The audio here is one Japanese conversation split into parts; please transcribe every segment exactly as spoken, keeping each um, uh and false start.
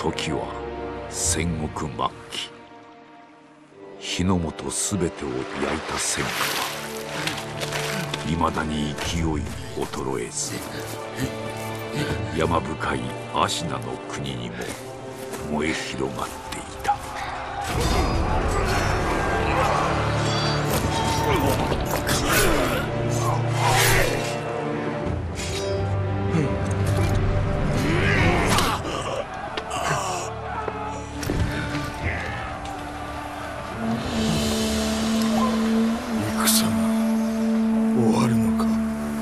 時は戦国末期、日の本すべてを焼いた戦火はいまだに勢い衰えず、山深い芦名の国にも燃え広がっていた。 戦が終わるのか。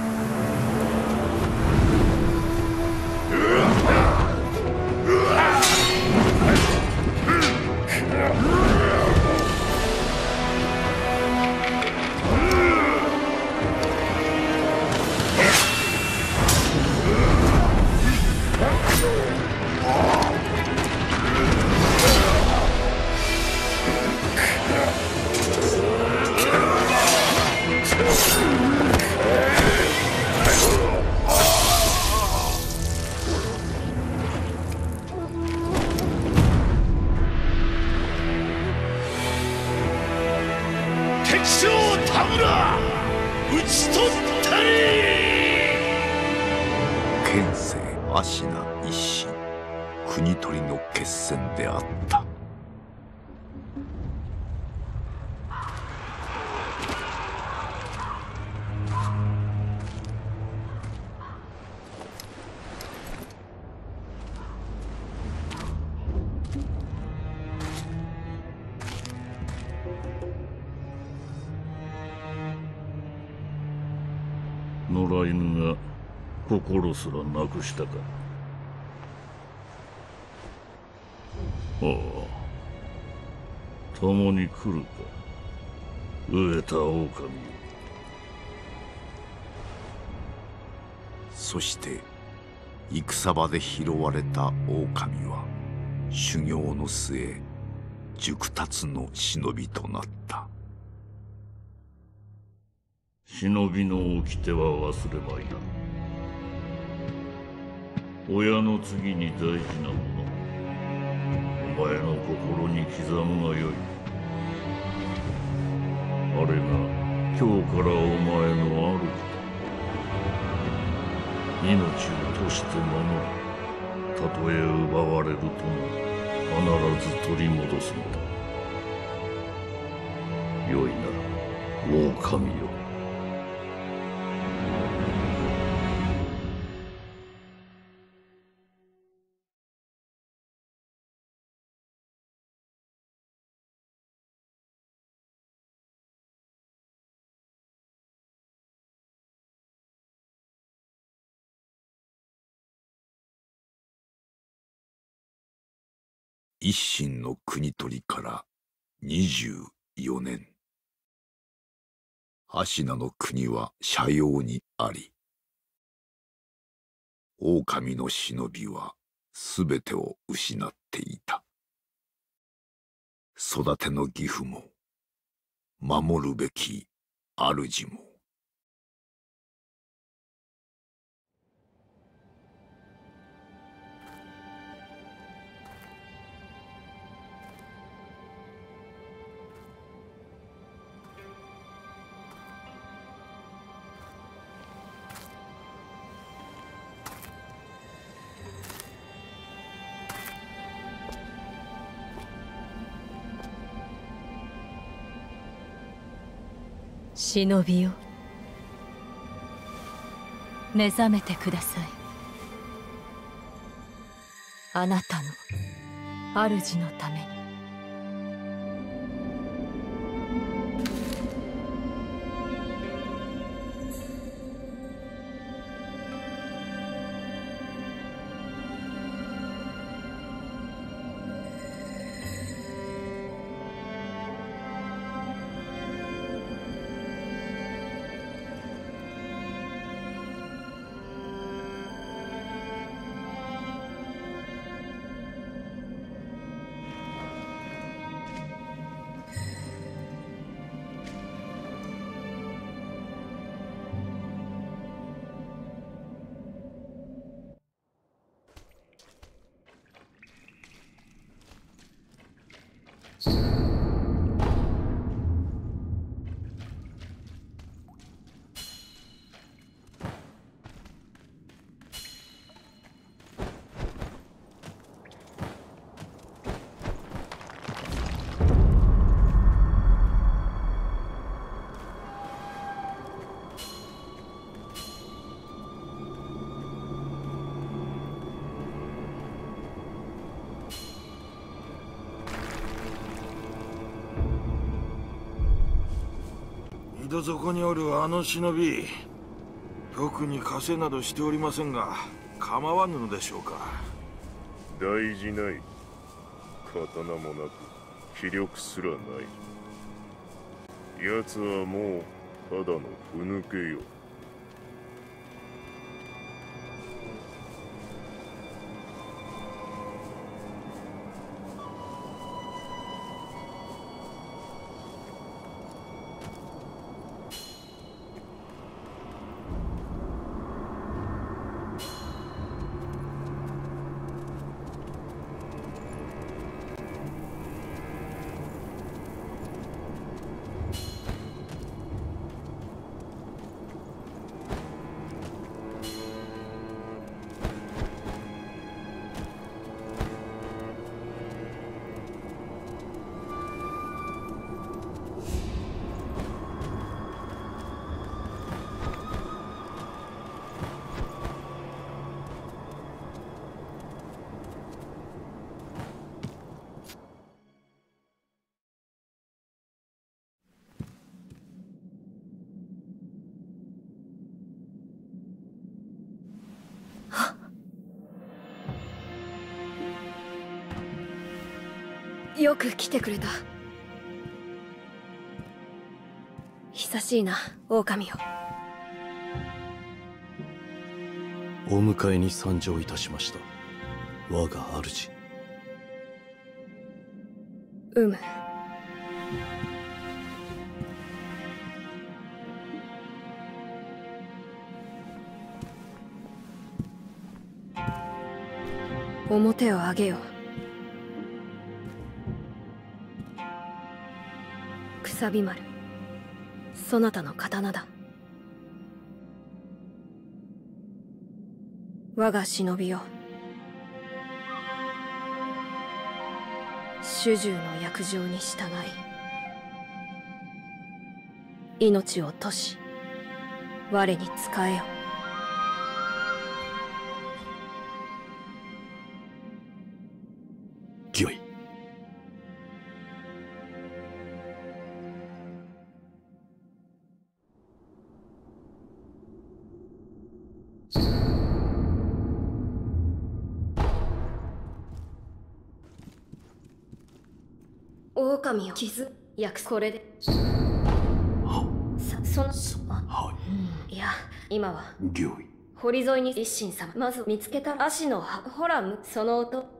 敵将田村討ち取ったり。 県政芦名一心、国取りの決戦であった。 野良犬が心すらなくしたか。ああ、共に来るか、飢えた狼よ。 そして戦場で拾われた狼は修行の末熟達の忍びとなった。 忍びの掟は忘れまいな。親の次に大事なもの、お前の心に刻むがよい。あれが今日からお前の主だ。命を賭して守り、たとえ奪われるとも必ず取り戻すのだ。よいな、狼よ。 一心の国取りからにじゅうよねん。芦名の国は斜陽にあり、狼の忍びはすべてを失っていた。育ての義父も守るべき主も。 忍びよ、目覚めてください。あなたの主のために。 井戸底におるあの忍び、特に稼などしておりませんが構わぬのでしょうか。 大事ない。刀もなく気力すらない。奴はもうただのふぬけよ。 よく来てくれた。久しいな、狼よ。 お迎えに参上いたしました、我が主。 うむ。表を上げよ。くさび丸、そなたの刀だ。我が忍びよ、主従の約定に従い命を落とし我に仕えよ。 御意。 狼を傷焼く。これでさそのはい。 いや今は御意。 堀沿いに一心様。まず見つけた足の葉。ほらむその音。